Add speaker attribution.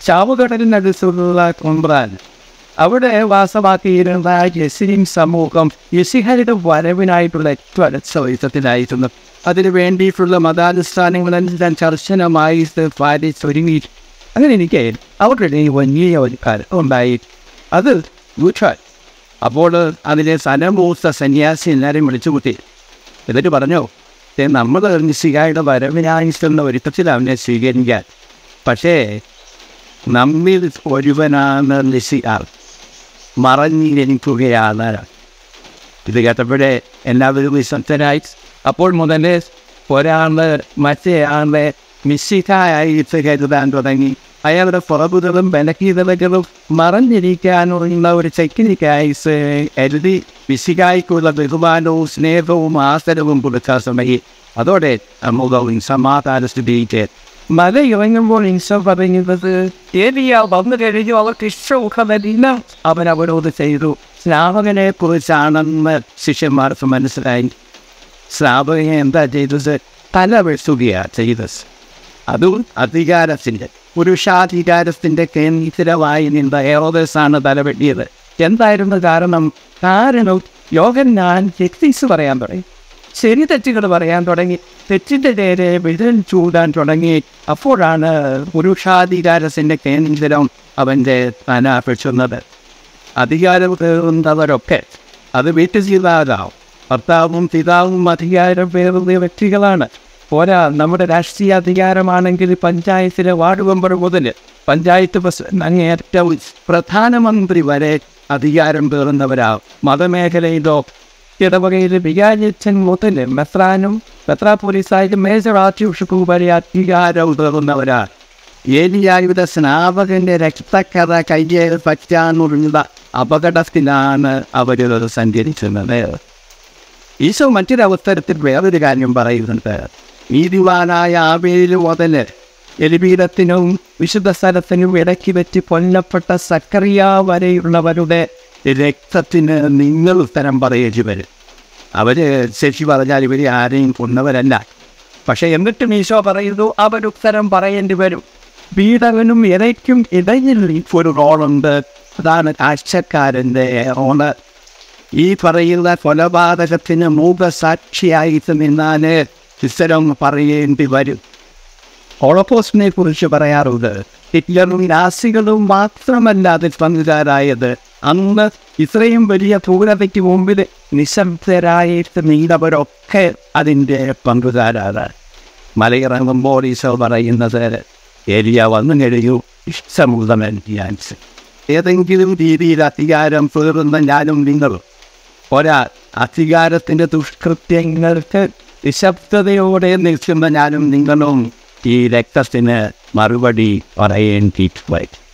Speaker 1: ചാവുകടലിനടുത്തുള്ള കൊമ്പ്രാൻ അവിടെ വാസമാക്കിയിരുന്ന യെസിരിൻ സമൂഹം യെസിഹയുടെ വരവിനായിട്ടുള്ള ഏറ്റവും അടുത്ത അതിനു വേണ്ടിയിട്ടുള്ള മതാനുഷ്ഠാനങ്ങളെല്ലാം കർശനമായി പാലിച്ചൊരുങ്ങി. അങ്ങനെ എനിക്ക് അവരുടെ വലിയ ഒരു കാര്യം ഉണ്ടായി. അത് ഗുഡ്. അപ്പോൾ അതിലെ സനമൂസ സന്യാസി എല്ലാവരെയും വിളിച്ചു കൂട്ടി. എന്നിട്ട് പറഞ്ഞു, നമ്മൾ നിശികായുടെ വരവിനായിട്ടുള്ള ഒരുക്കത്തിൽ അവനെ സ്വീകരിക്കാൻ. പക്ഷേ നമ്മിൽ ഒരുവനാണ് നിശികാർ, മറഞ്ഞിരിക്കുകയാണ്. ഇത് കേട്ടപ്പോഴേ എല്ലാവരും വിശ്വസ്തരായി. അപ്പോൾ മുതൽ ഒരാൾ മറ്റേ ആളെ മിശിഹായിട്ട് കരുതാൻ തുടങ്ങി. അയാളുടെ പുറകുതലും ബലഹീനതകളും മറഞ്ഞിരിക്കാനുള്ള ഒരു ടെക്നിക്കായി എഴുതി മിശിഹായ്ക്കുള്ള ബഹുമാനവും സ്നേഹവും ആദരവും കൊടുക്കാൻ സമയം. അതോടെ നമുക്ക് സമാധാന സ്ഥിതിക്ക് മല ഇറങ്ങുമ്പോൾ ഈശോ പറയുന്നത്, ഏലിയ വന്നു കഴിഞ്ഞു, അവർക്ക് ഇഷ്ടമുഖമെല്ലാം അവൻ അവരോട് ചെയ്തു. സ്നാപകനെ കുറിച്ചാണെന്ന് ശിഷ്യന്മാർക്ക് മനസ്സിലായി. സ്നാപകനെ എന്താ ചെയ്തത്? തല വെട്ടുകയാണ് ചെയ്തത്. അതും അധികാരത്തിൻ്റെ, പുരുഷാധികാരത്തിൻ്റെ കേന്ദ്രമായി നിന്ന ഹെറോദസാണ് തലവെട്ടിയത്. എന്തായിരുന്നു കാരണം? യോഹന്നാൻ തെറ്റീസ് പറയാൻ തുടങ്ങി, ശരി തെറ്റുകൾ പറയാൻ തുടങ്ങി, തെറ്റിൻ്റെ നേരെ വിരൽ ചൂടാൻ തുടങ്ങി. അപ്പോഴാണ് പുരുഷാധികാരത്തിൻ്റെ കേന്ദ്രം അവൻ്റെ തല വെച്ചുന്നത്. അധികാരം കയറുന്നവരൊക്കെ അത് വീട്ടിൽ ചെയ്താകാം. ഭർത്താവും പിതാവും അധികാരം പേറുന്ന വ്യക്തികളാണ്. പോരാ, നമ്മുടെ രാഷ്ട്രീയ അധികാരമാണെങ്കിൽ പഞ്ചായത്തിലെ വാർഡ് മെമ്പർ മുതൽ പഞ്ചായത്ത് പ്രസിഡന്റ് അങ്ങേയറ്റവും പ്രധാനമന്ത്രി വരെ അധികാരം പേറുന്നവരാണ്. മതമേഖലയിലോ ഇടവകയിൽ വികാരിയച്ഛൻ മുതൽ മെത്രാപോലീസായിട്ട് മേജർ ആർച്ച് ബിഷപ്പ് വരെ അധികാരം പേറുന്നവരാണ്. ഏലിയായുടെ സ്നാപകൻ്റെ രക്തക്കഥ കയ്യേൽ പറ്റാനുള്ള അപകടത്തിലാണ് അവർ സഞ്ചരിക്കുന്നത്. ഈശോ മറ്റൊരവസരത്തിൽ വേറൊരു കാര്യം പറയുന്നുണ്ട്. നീതിവാനായ ആബേൽ മുതൽ എലിപീഠത്തിനും വിശുദ്ധ സ്ഥലത്തിനും ഇടയ്ക്ക് വെച്ച് കൊല്ലപ്പെട്ട സക്കറിയ വരെയുള്ളവരുടെ രക്തത്തിന് നിങ്ങൾ ഉത്തരം പറയേണ്ടി വരും. അവർ ശശി പറഞ്ഞാൽ ഇവർ ആരെയും കൊന്നവരല്ല. പക്ഷെ എന്നിട്ടും ഈശോ പറയുന്നു അവരുത്തരം പറയേണ്ടി വരും. പീഡകനും ഇരയ്ക്കും ഇടയിൽ ഒരു റോളുണ്ട്. അതാണ് കാഴ്ചക്കാരൻ്റെ റോള്. ഈ പറയുന്ന കൊലപാതകത്തിന് മൂകസാക്ഷിയായിട്ട് നിന്നാൽ ഇത്തരം പറയേണ്ടി വരും. ഹോളോകോസ്റ്റിനെ കുറിച്ച് പറയാറുണ്ട്, ഹിറ്റ്ലറും നാസികളും മാത്രമല്ല അതിൽ പങ്കുകാരായത്. അന്ന് ഇത്രയും വലിയ ക്രൂരതയ്ക്ക് മുമ്പിൽ നിശബ്ദരായിട്ട് നീണ്ടവരൊക്കെ അതിൻ്റെ പങ്കുകാരാണ്. മലയിറങ്ങുമ്പോൾ ഈശോ പറയുന്നത്, ഏലിയ വന്നു കഴിഞ്ഞു, ഇഷ്ടമുള്ളവൻ ഞാൻ. ഏതെങ്കിലും രീതിയിൽ അധികാരം പേറുന്ന ഞാനും നിങ്ങളും ഒരാ അധികാരത്തിൻ്റെ ദുഷ്കൃത്യങ്ങൾക്ക് നിശബ്ദതയോടെ നിൽക്കുന്ന ഞാനും നിങ്ങളും ഈ രക്തത്തിന് മറുപടി പറയേണ്ടി വരും.